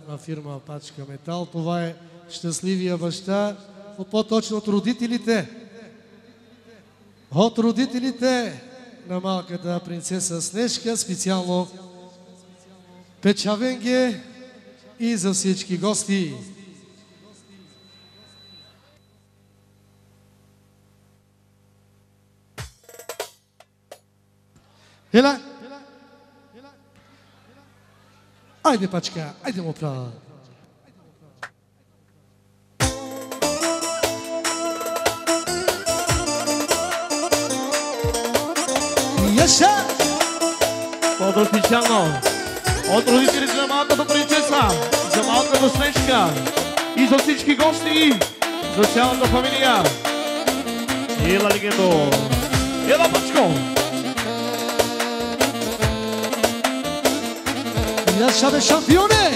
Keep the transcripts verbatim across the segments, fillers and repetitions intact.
на фирма Пачка Метал. Това е щастливия баща, по-точно от родителите. От родителите на малката принцеса Снежка, специално Печавенге и за всички гости. Ела! Айде, Пачка, айде му права. Яша! По-добро специално от родителите на малката принцеса, за малката Снежка и за всички гости, за цялата фамилия. Ела, легендо! Ела, Пачко! Яша, бе, шампионе!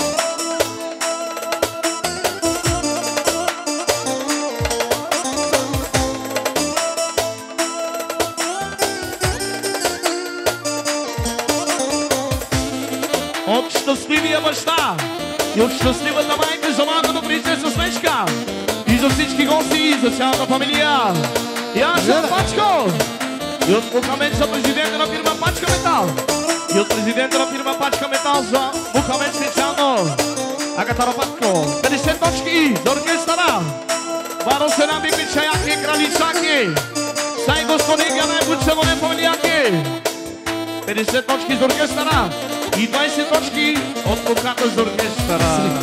От щастливия баща и от щастливата майка за малката принцеса Снежка и за всички гости и за цялата фамилия. Яша, Пачко! И от Мухамед за президента на фирма Пачка Метал. И от президента на фирма Пачка Метал за Мухамед специално. Агатара Патко, петдесет точки за оркестъра. Баро Сенаби Пичаяки, Кралицаки. Сай господин Ганай Буцелоне Фамилияки. петдесет точки за оркестъра и двайсет точки от Мухата за оркестъра.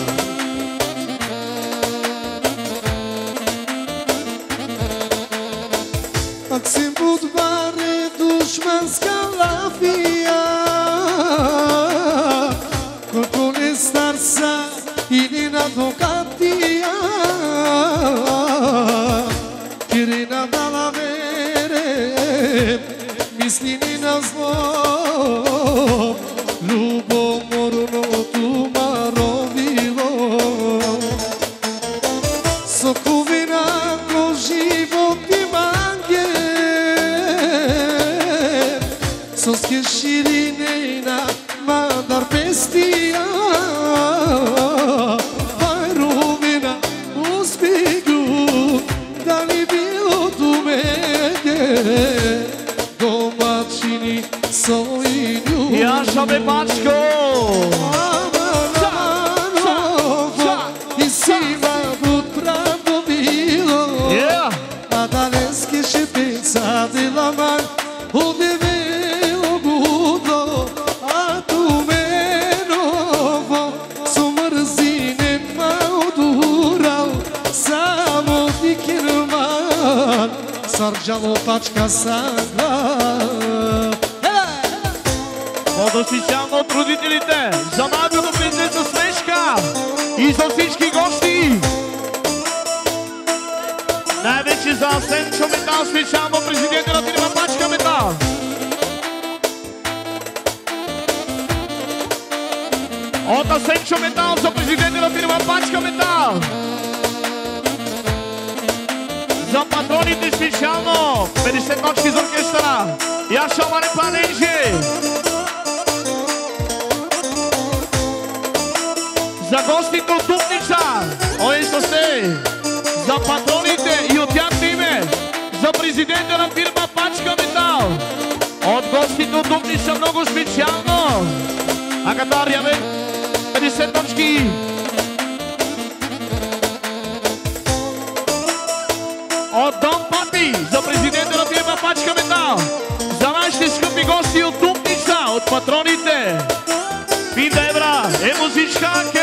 Максим Будваре, душманска лафия, колко не старца или на докатия, Кирина дала вере, мисли ни на зло, любоморното маровило, соковина ко живот и манге, соски ширинейна мадар пестия, вайровина успигу, дали било думеге, домачини соиню. Яша, бе, Пачко! И сива утро било, а далески ще писа диламан, удивило гудо, а ту меново, сумързинен маудурал, само ти кирман, сърджало Пачка сага. По-добро специално от родителите за малката принцеса Снежка и за всички гости. Най-вече за Асенчо Метал, специално президента на фирма Пачка Метал. От Асенчо Метал за президента на фирма Пачка Метал. За патроните специално петдесет точки за оркестъра. Яша Маре Паненже. За гостите от Дупница, ой са се, за патроните и от тяхно име, за президента на фирма Пачка Метал, от гостите от Дупница много специално. Агатария, бе, петдесет точки. От Дон Папи, за президента на фирма Пачка Метал, за нашите скъпи гости от Дупница, от патроните. Пинда Евра, е музичка, ке!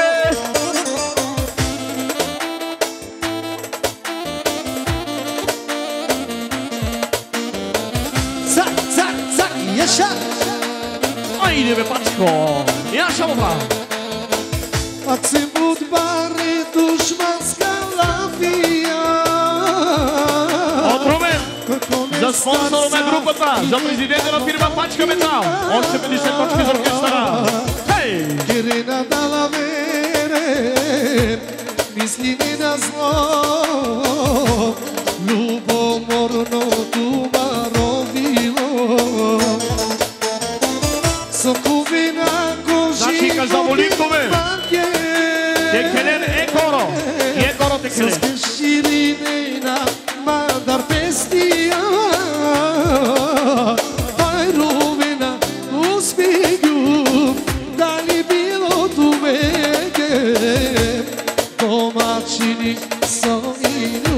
Цак, цак, цак, Яша! Айде, бе, Пачко! Яша, баба! Максим Будваре, душманска лафия. От Румен, за спонсора на групата, за президента на фирма Пачка Метал, още петдесет точки за оркестъра. Хей! Кирина дала вере, мисли ни на зло, любоморното маровило, соковина ко Значи, живот Казаволинкове. и манге, текеле. С кеширинена мадар пестия Байровена успегю Дали било тувеге Домачини соиню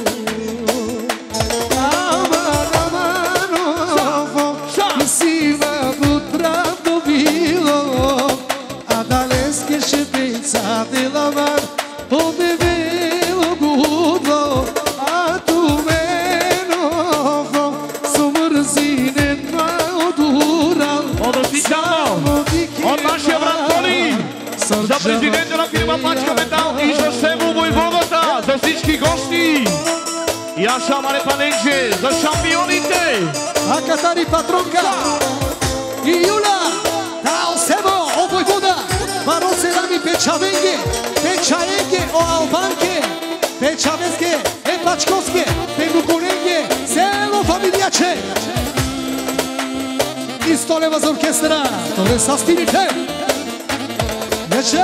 Аман аманово Сива бутравно било А далеске шепеца деламар Подевело гудло А ту меново Сумързинен ма одурал От официално, от нашия брат Тони, за президента на фирма Пачка Метал и за Сево Войводата, за всички гости. Яша Марепаненже, за шампионите. А Катари Патронка и Юля, Тао Сево, о Войвода, Баро Селами Печавенге, Печаенге, о Албанке, Печавенге, е Пачковске, Пенуконенге, село фамилияче. И сто лева за оркестъра, това са стилите. Вече!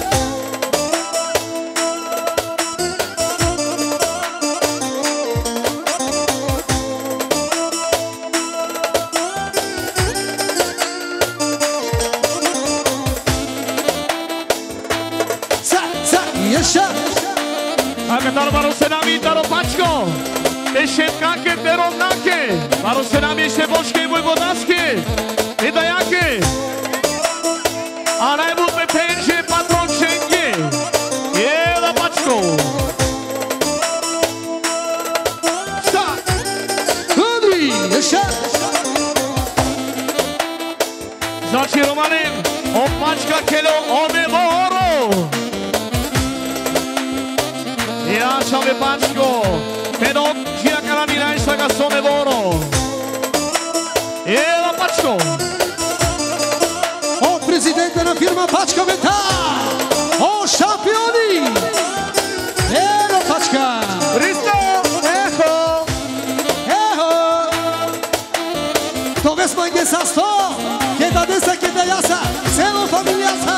Акатар Бароsenami Таро Пачко, Тешенкаке Теронаке, Бароsenami Шебошке и Войводаске, и Даяке, а най-бутме Пенже Патрон Шенге, Ела Пачко. Ста! Худри! Еша! Значи Романин, от Пачка Кело Онеморо. Ja šame Pačko, Pedok, Žija Karamina i Saga Sonevoro. Ела Пачко! От президента на фирма Пачка Метал! О, шампиони! Ела Пачка! Христо! Ехо! Ехо! Това сме ги са сто! Кеда деса, кеда яса! Село фамилияса!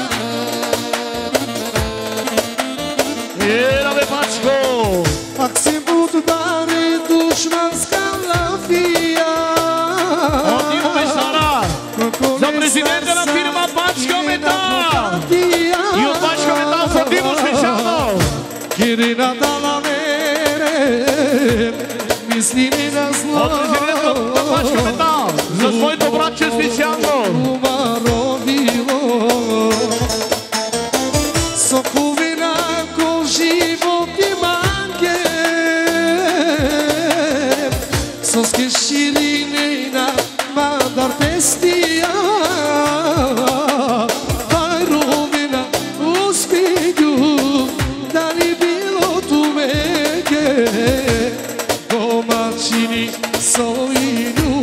Ела бе Пачко! Ак се будбаре душманска лафия! От Иво Мешара! За президента на фирма Пачка Метал! И от Пачка Метал за Диво специално! Кирина дала мере, мисли ми на зло. От президента на Пачка Метал! За своето братче специално! Умаровило соковина ко живот и манге С кеширинена мадар пестия Байровена успегю Дали било тувеге Домачини соиню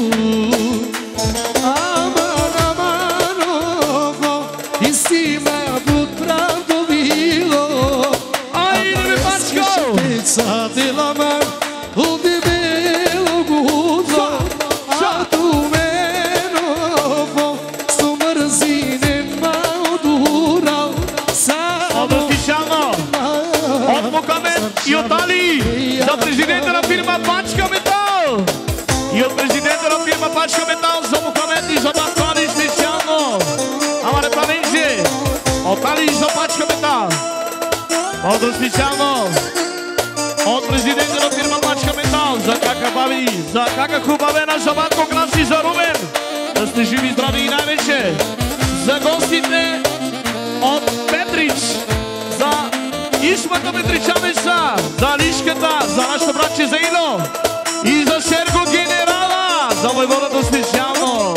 Аман аманово Истина буд правдовило Айде бе Пачко! Пеца деламар Удивело гудло А ту меново Сумързинен ма одурал От официално, от Мокамед и от Али, за президента на фирма Пачка Метал. И от президента на фирма Пачка Метал за Мокамед и за Батвани специално. Ама не паменже, от Али за Пачка Метал. От специално, от президента на фирма Пачка Метал за Кака Баби, за Кака Хубавена, за Батко Краси, за Румен. Да сте живи, здрави и най-вече за гостите от Петрич, за Ишмата Петричанеца, за Лишката, за нашата братче за Ино и за Серго Генерала, за Войводата специално.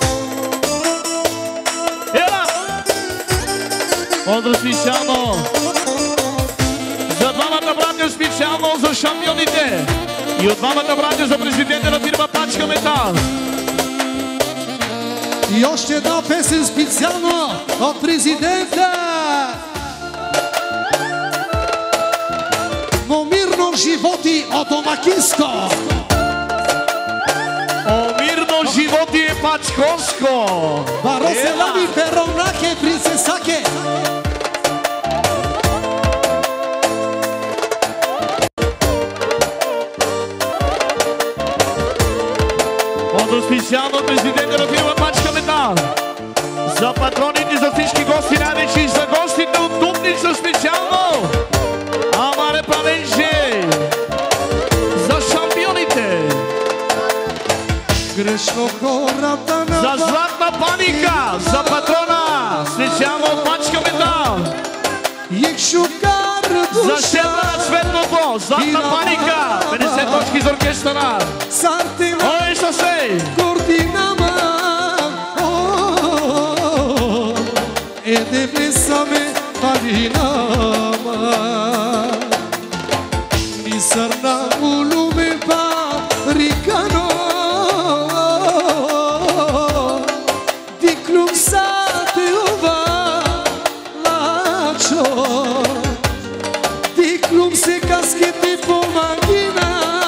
Ела! Поздраv специално за двамата братя специално за шампионите и от двамата братя за президента на фирма Пачка Метал. И още една песен специално от президента. Во мирно животи от домакинско. О мирно животи е Пачковско. Бароселами перонаке принцесаке. najdravići za gostite u Dupnicu specijalno. A mare pravenže za šampionite. Grešno korata na Za Zlatna Panika, za patrona, specijalno od Bačka Metal. Jek šukar duša. За Шепара Светлото, Златна Паника, pedeset точки за оркестъра. Сартина. Ой, що се? Кординама. Еде влесаме паринама. Нисърна улуме парикано. Диклюм сате ова лачо. Диклюм се каскете по магина.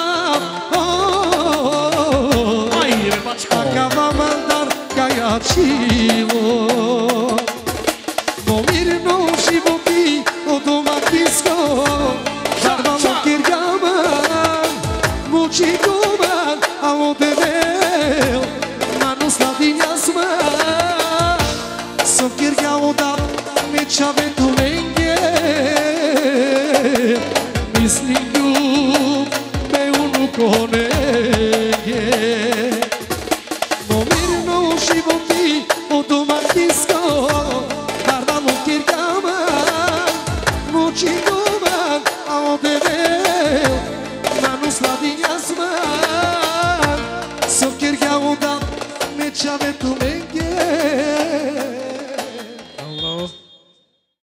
Ай, бе, Бачко. Акава мандар каячило. Момирно животи от домакинско. Жарвано киргаман, мучи гуман, а одевел, ману сладинясма. Со киргало да мечаве туменге. Мисли люб, бе уну конеге. Момирно животи от домакинско. Chico